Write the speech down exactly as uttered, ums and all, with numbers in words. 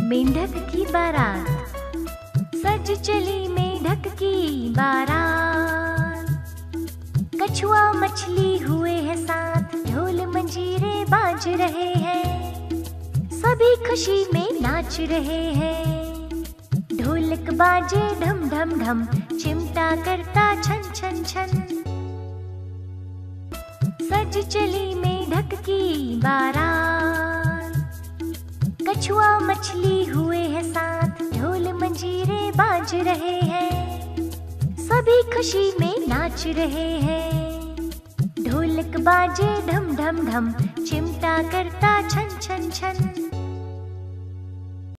मेंढक की बारात, सज चली मेंढक की बारात। कछुआ मछली हुए हैं साथ, ढोल मंजीरे बाज रहे हैं, सभी खुशी में नाच रहे हैं। ढोलक बाजे ढम ढम ढम, चिमटा करता छन छन छन। सज चली मेंढक की बारात, कछुआ मछली हुए हैं साथ, ढोल मंजीरे बाज रहे हैं, सभी खुशी में नाच रहे हैं। ढोलक बाजे ढम ढम ढम, चिमटा करता छन छन छन।